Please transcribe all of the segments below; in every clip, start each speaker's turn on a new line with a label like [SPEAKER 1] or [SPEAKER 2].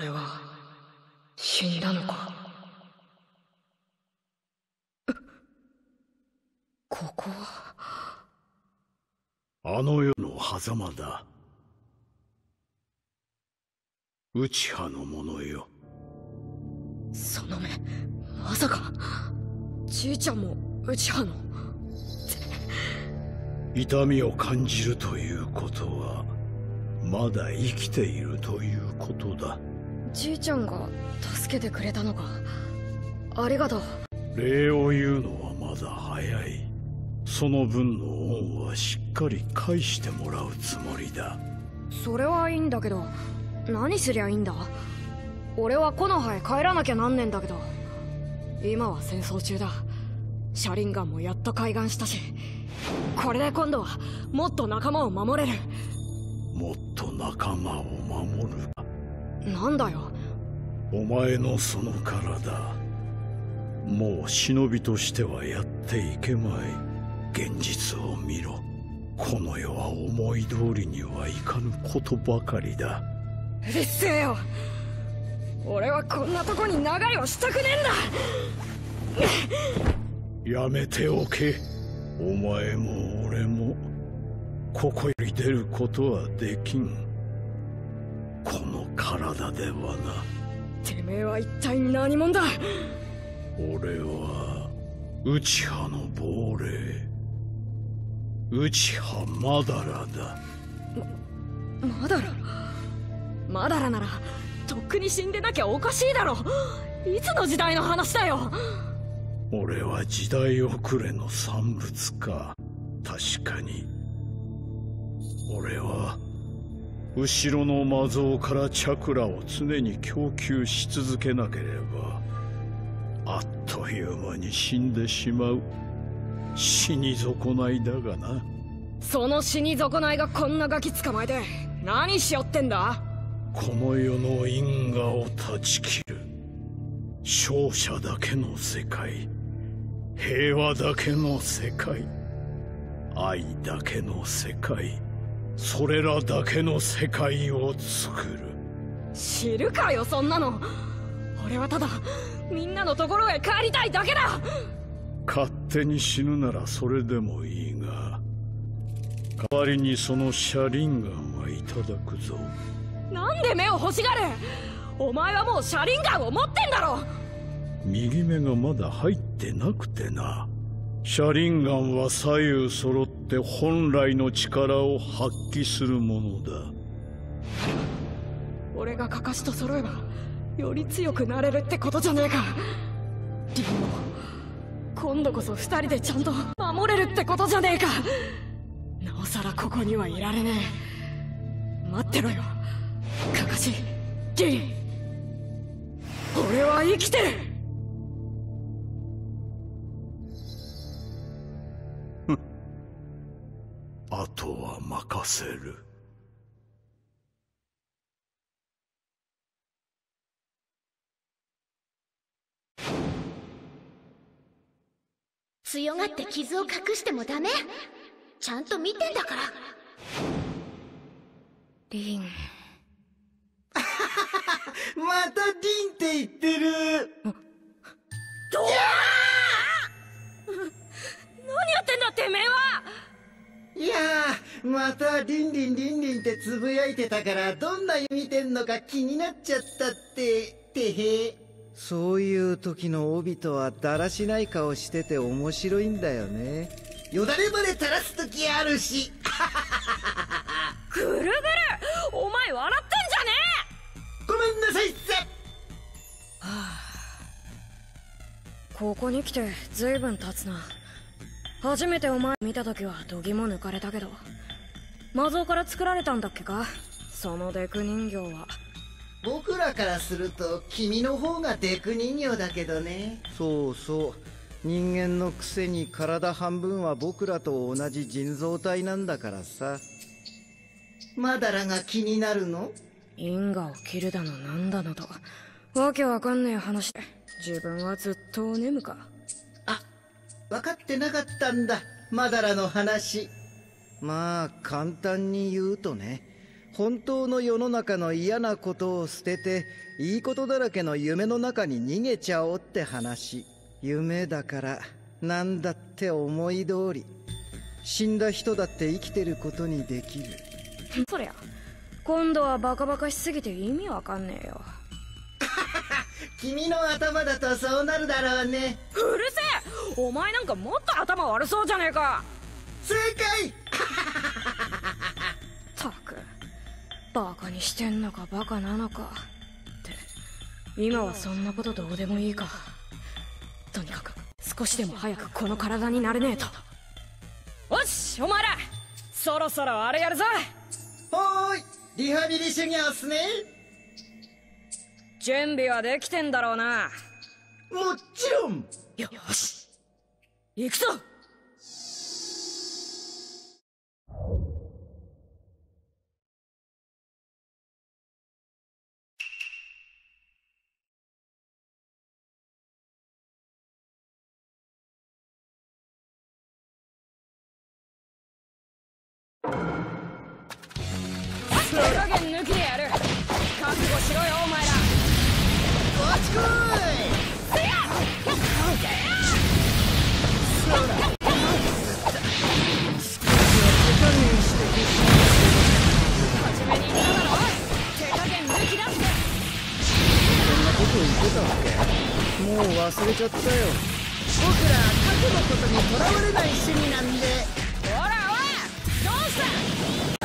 [SPEAKER 1] 俺は死んだのか。ここは
[SPEAKER 2] あの世の狭間だ。内派の者よ。
[SPEAKER 1] その目、まさかじいちゃんも内派の。
[SPEAKER 2] 痛みを感じるということはまだ生きているということだ。
[SPEAKER 1] じいちゃんが助けてくれたのか。ありがとう。
[SPEAKER 2] 礼を言うのはまだ早い。その分の恩はしっかり返してもらうつもりだ。
[SPEAKER 1] それはいいんだけど、何すりゃいいんだ。俺は木の葉へ帰らなきゃなんねんだけど。今は戦争中だ。車輪ガンもやっと開眼したし、これで今度はもっと仲間を守れる。
[SPEAKER 2] もっと仲間を守る。
[SPEAKER 1] なんだよ。
[SPEAKER 2] お前のその体、もう忍びとしてはやっていけまい。現実を見ろ。この世は思い通りにはいかぬことばかりだ。
[SPEAKER 1] うるせえよ。俺はこんなとこに長居をしたくねえんだ。
[SPEAKER 2] やめておけ。お前も俺もここより出ることはできん。この体ではな。
[SPEAKER 1] てめえは一体何者だ。
[SPEAKER 2] 俺は内派の亡霊、内派マダラだ。
[SPEAKER 1] マダラ。マダラならとっくに死んでなきゃおかしいだろ。いつの時代の話だよ。
[SPEAKER 2] 俺は時代遅れの産物か。確かに俺は後ろの魔像からチャクラを常に供給し続けなければあっという間に死んでしまう死に損ないだがな。
[SPEAKER 1] その死に損ないがこんなガキ捕まえて何しよってんだ。
[SPEAKER 2] この世の因果を断ち切る勝者だけの世界、平和だけの世界、愛だけの世界、それらだけの世界を作る。
[SPEAKER 1] 知るかよそんなの。俺はただみんなのところへ帰りたいだけだ。
[SPEAKER 2] 勝手に死ぬならそれでもいいが、代わりにその車輪ガンはいただくぞ。
[SPEAKER 1] なんで目を欲しがる。お前はもう車輪ガンを持ってんだろ。
[SPEAKER 2] 右目がまだ入ってなくてな。車輪ガンは左右揃って本来の力を発揮するものだ。
[SPEAKER 1] 俺がカカシと揃えばより強くなれるってことじゃねえか。リンも今度こそ二人でちゃんと守れるってことじゃねえか。なおさらここにはいられねえ。待ってろよカカシ、リン。俺は生きてる。
[SPEAKER 2] あとは任せる。
[SPEAKER 3] 強がって傷を隠してもダメ。ちゃんと見てんだから。
[SPEAKER 1] リン。
[SPEAKER 4] またリンって言ってる。
[SPEAKER 1] 何やってんだてめえは。
[SPEAKER 4] いやー、またリンリンリンリンってつぶやいてたからどんな夢見てんのか気になっちゃったっててへ。そういう時の帯とはだらしない顔してて面白いんだよね。よだれまで垂らす時あるし。
[SPEAKER 1] ぐるぐるお前笑ってんじゃね
[SPEAKER 4] ごめんなさいっす。
[SPEAKER 1] え。はあ、ここに来て随分経つな。初めてお前見た時は度肝抜かれたけど、魔像から作られたんだっけか、そのデク人形は。
[SPEAKER 4] 僕らからすると君の方がデク人形だけどね。そうそう、人間のくせに体半分は僕らと同じ人造体なんだからさ。マダラが気になるの？
[SPEAKER 1] 因果を切るだのなんだのとわけわかんねえ話で自分はずっとお眠か。
[SPEAKER 4] あ、分かってなかったんだマダラの話。まあ簡単に言うとね、 本当の世の中の嫌なことを捨てていいことだらけの夢の中に逃げちゃおうって話。夢だからなんだって思い通り。死んだ人だって生きてることにできる。
[SPEAKER 1] そりゃ今度はバカバカしすぎて意味わかんねえよ。
[SPEAKER 4] 君の頭だとそうなるだろうね。
[SPEAKER 1] うるせえ、お前なんかもっと頭悪そうじゃねえか。
[SPEAKER 4] 正解。
[SPEAKER 1] ったくバカにしてんのかバカなのかって今はそんなことどうでもいいか。とにかく少しでも早くこの体になれねえと。よしお前らそろそろあれやるぞ。
[SPEAKER 4] ほーい、リハビリ修行っすね。
[SPEAKER 1] 準備はできてんだろうな。
[SPEAKER 4] もちろん。
[SPEAKER 1] よし行くぞ。手加減抜きでやる。覚悟しろよお前ら。
[SPEAKER 4] こっち来い。
[SPEAKER 1] せや
[SPEAKER 4] そうだ。
[SPEAKER 1] 初めに言っただろ、手加減抜きだって。
[SPEAKER 4] そんなこと言ってたっけ？もう忘れちゃったよ。僕ら過去のことにとらわれない趣味なんで。
[SPEAKER 1] ほらおい、どうした？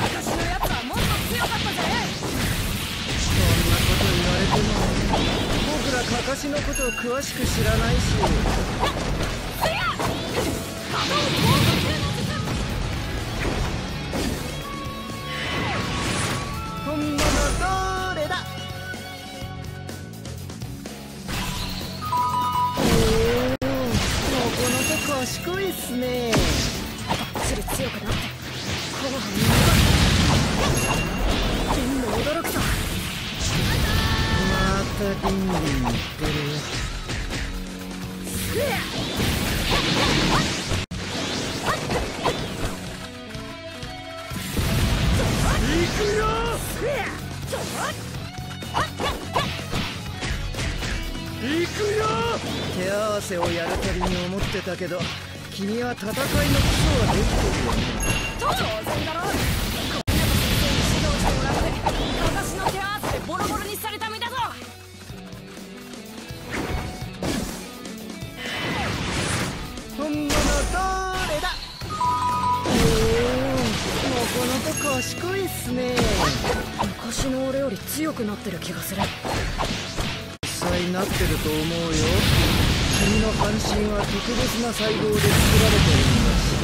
[SPEAKER 1] 昔のやつはもっと強かったぜ。
[SPEAKER 4] そんなこと言われても僕らカカシのことを詳しく知らないし。
[SPEAKER 1] せや
[SPEAKER 4] 本物どれだ？おお、なかなか賢いっすね。
[SPEAKER 1] バッチリ強くなってこの反応でも驚くぞ。
[SPEAKER 4] またリンリン言ってるよ。
[SPEAKER 2] 行くよ。行くよ。
[SPEAKER 4] 手合わせをやるたびに思ってたけど、君は戦いの基礎はできてるよね。
[SPEAKER 1] 当然だろ。こんな先生に指導してもらって私の手合わせでボロボロにされた身だぞ。
[SPEAKER 4] 本物どれだ？おお、なかなか賢いっすね。
[SPEAKER 1] 昔の俺より強くなってる気がする。
[SPEAKER 4] 実際なってると思うよ。君の半身は特別な細胞で作られてるんだし。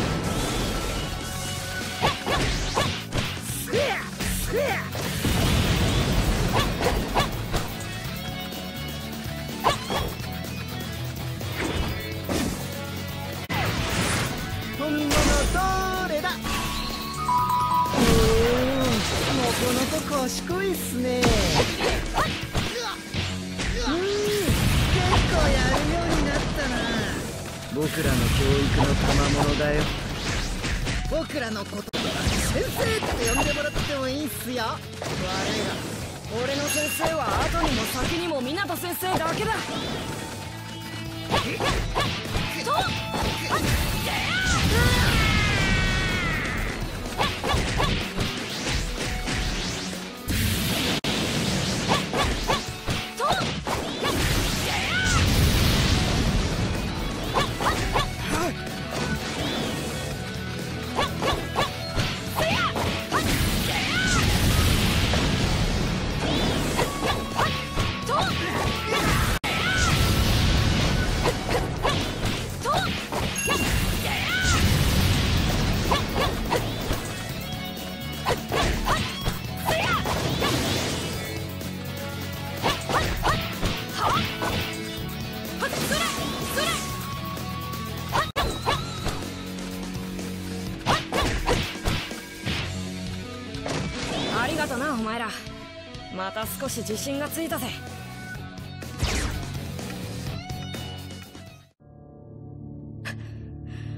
[SPEAKER 4] 本物どれだ？おお、なかなか賢いっすね。結構やるようになったな。僕らの教育の賜物だよ。僕らのこと先生って呼んでもらってもいいっすよ。悪いが
[SPEAKER 1] 俺の先生は後にも先にも湊先生だけだ。ありがとなお前ら。また少し自信がついたぜ。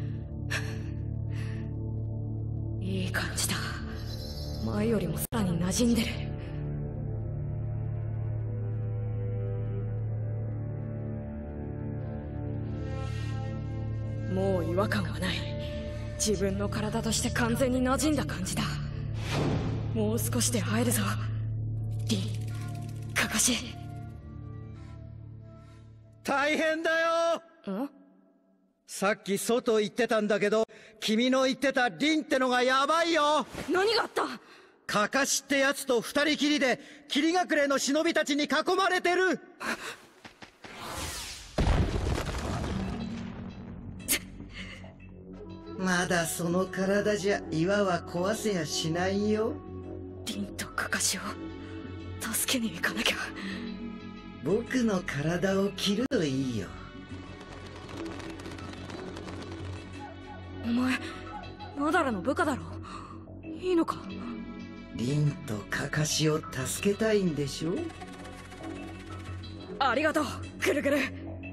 [SPEAKER 1] いい感じだ。前よりもさらに馴染染んでる。もう違和感はない。自分の体として完全に馴染んだ感じだ。もう少しで会えるぞ、リン、カカシ。
[SPEAKER 4] 大変だよ。
[SPEAKER 1] ん？
[SPEAKER 4] さっき外行ってたんだけど、君の言ってたリンってのがヤバいよ。
[SPEAKER 1] 何があった？
[SPEAKER 4] カカシってやつと二人きりで霧隠れの忍びたちに囲まれてる。まだその体じゃ岩は壊せやしないよ。
[SPEAKER 1] リンとカカシを助けに行かなきゃ。
[SPEAKER 4] 僕の体を切るといいよ。
[SPEAKER 1] お前マダラの部下だろ。いいのか？
[SPEAKER 4] リンとカカシを助けたいんでしょ。
[SPEAKER 1] ありがとうグルグル。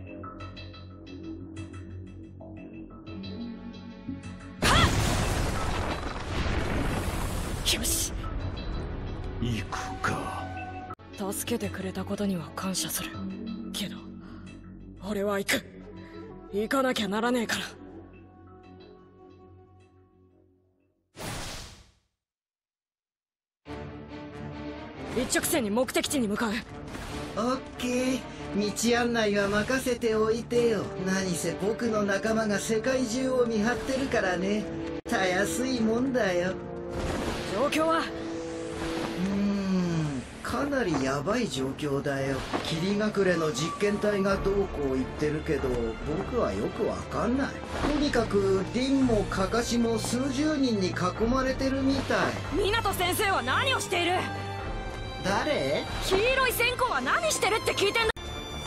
[SPEAKER 1] よし、
[SPEAKER 2] 行くか。
[SPEAKER 1] 助けてくれたことには感謝するけど、俺は行く。行かなきゃならねえから。一直線に目的地に向かう。
[SPEAKER 4] オッケー、道案内は任せておいてよ。何せ僕の仲間が世界中を見張ってるからね。たやすいもんだよ。
[SPEAKER 1] 状況は？
[SPEAKER 4] かなりヤバい状況だよ。霧隠れの実験体がどうこう言ってるけど、僕はよくわかんない。とにかくリンもカカシも数十人に囲まれてるみたい。
[SPEAKER 1] 湊先生は何をしている？
[SPEAKER 4] 誰？
[SPEAKER 1] 黄色い線香は何してるって聞いてんだ。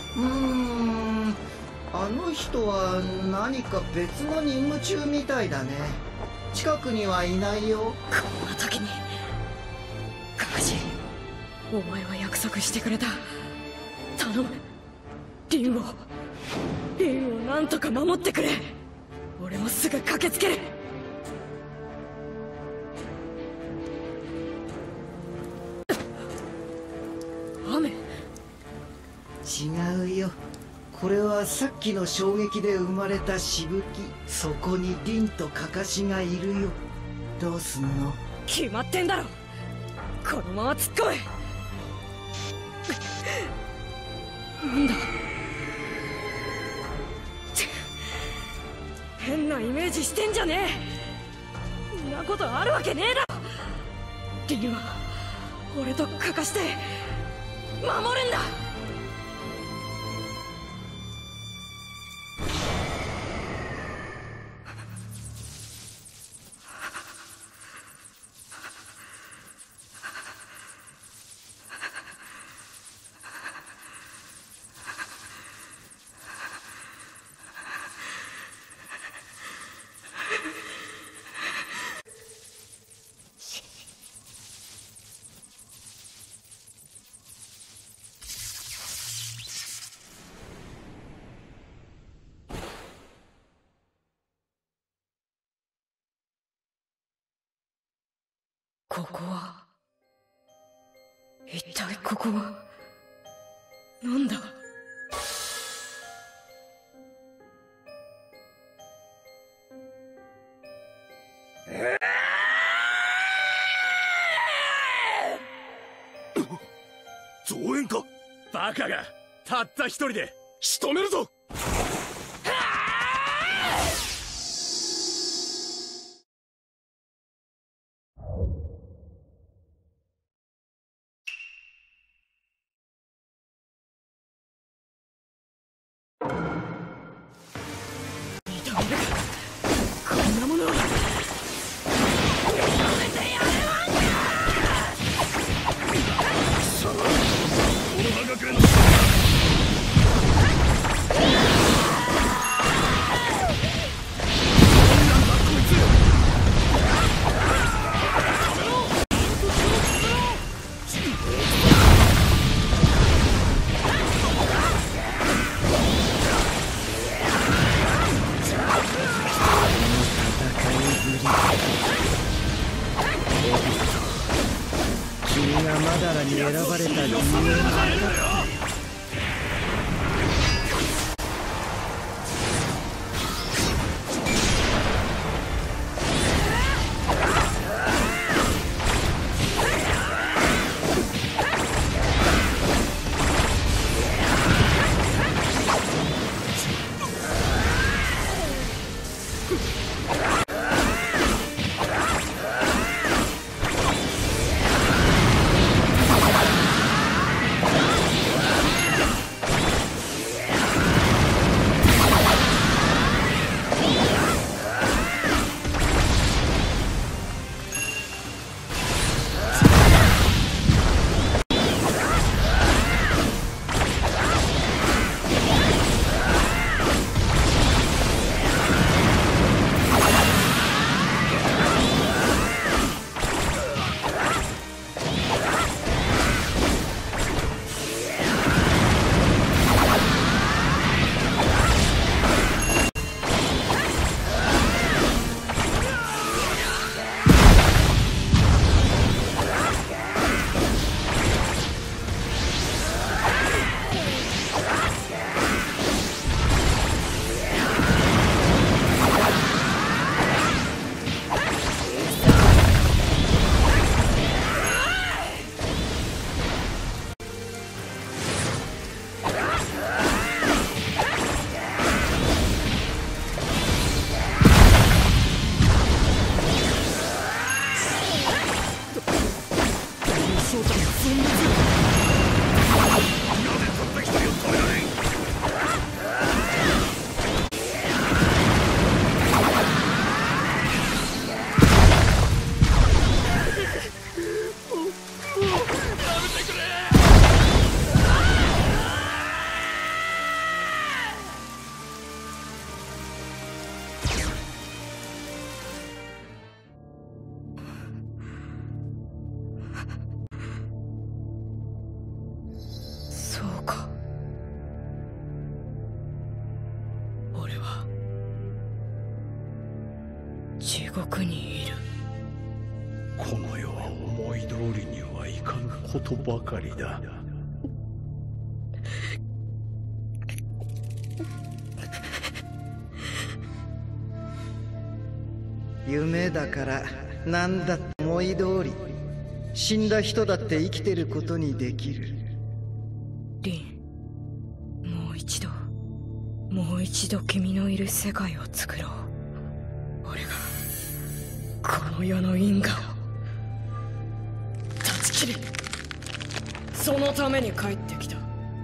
[SPEAKER 4] あの人は何か別の任務中みたいだね。近くにはいないよ。
[SPEAKER 1] こんな時にカカシ、お前は約束してくれた。頼む、リンをなんとか守ってくれ。俺もすぐ駆けつける。雨？
[SPEAKER 4] 違うよ。これはさっきの衝撃で生まれたしぶき。そこにリンとカカシがいるよ。どうすんの？
[SPEAKER 1] 決まってんだろ。このまま突っ込め。なんだ、変なイメージしてんじゃねえ。んなことあるわけねえだろ。リンは俺とカカして守るんだ。ここは一体ここはなんだ。
[SPEAKER 2] 増援か。バカがたった一人で仕留めるぞ。
[SPEAKER 1] こんなものを
[SPEAKER 4] 君
[SPEAKER 1] 獄にいる。
[SPEAKER 2] この世は思い通りにはいかぬことばかりだ。
[SPEAKER 4] 夢だから何だって思い通り、死んだ人だって生きてることにできる。
[SPEAKER 1] リン、もう一度君のいる世界を作ろう。俺がこの世の因果を断ち切る。そのために帰ってきた。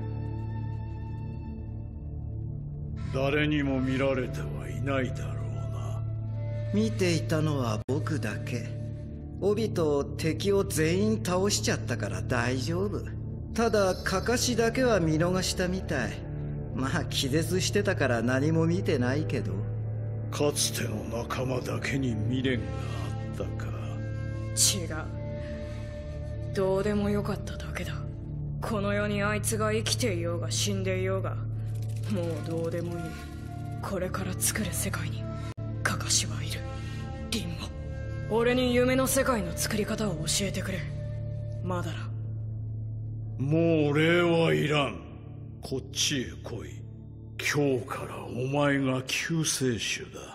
[SPEAKER 2] 誰にも見られてはいないだろうな。
[SPEAKER 4] 見ていたのは僕だけ。帯と敵を全員倒しちゃったから大丈夫。ただカカシだけは見逃したみたい。まあ気絶してたから何も見てないけど。
[SPEAKER 2] かつての仲間だけに未練があったか。
[SPEAKER 1] 違う。どうでもよかっただけだ。この世にあいつが生きていようが死んでいようが、もうどうでもいい。これから作る世界にカカシはいる。リンも俺に夢の世界の作り方を教えてくれ。マダラ。
[SPEAKER 2] もう礼はいらん。こっちへ来い。今日からお前が救世主だ。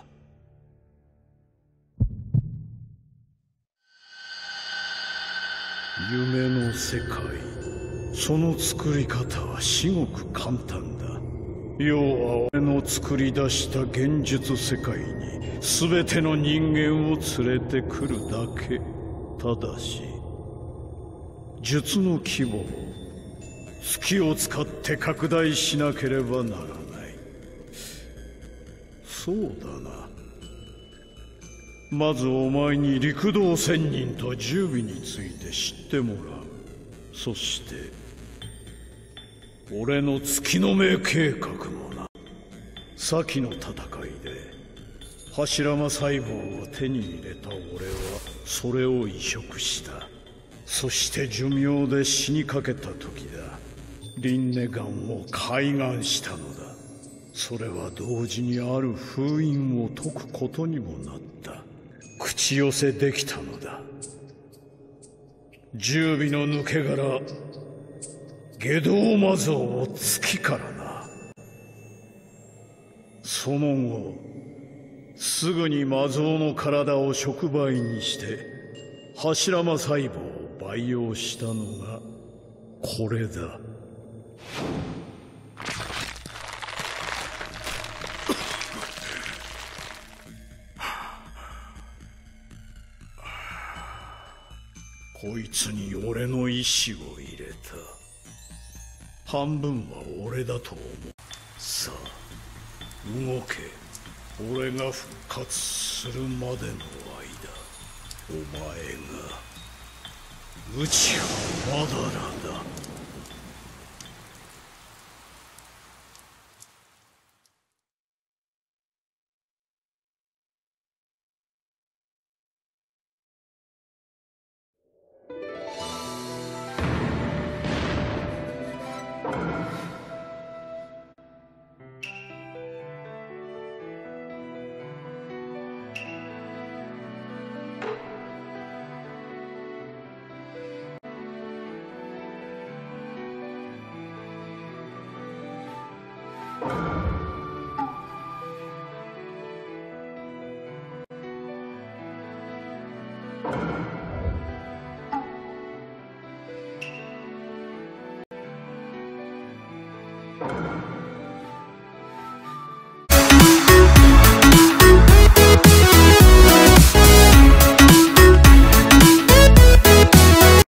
[SPEAKER 2] 夢の世界、その作り方は至極簡単だ。要は俺の作り出した現実世界に全ての人間を連れてくるだけ。ただし術の規模を月を使って拡大しなければならない。そうだな。まずお前に陸道仙人と十尾について知ってもらう。そして俺の月の目計画もな。先の戦いで柱間細胞を手に入れた俺はそれを移植した。そして寿命で死にかけた時だ。リンネガンを開眼したのだ。それは同時にある封印を解くことにもなった。口寄せできたのだ。十尾の抜け殻下道魔像を月からな。その後すぐに魔像の体を触媒にして柱間細胞を培養したのがこれだ。こいつに俺の意志を入れた。半分は俺だと思う。さあ動け。俺が復活するまでの間、お前が内はまだらだ。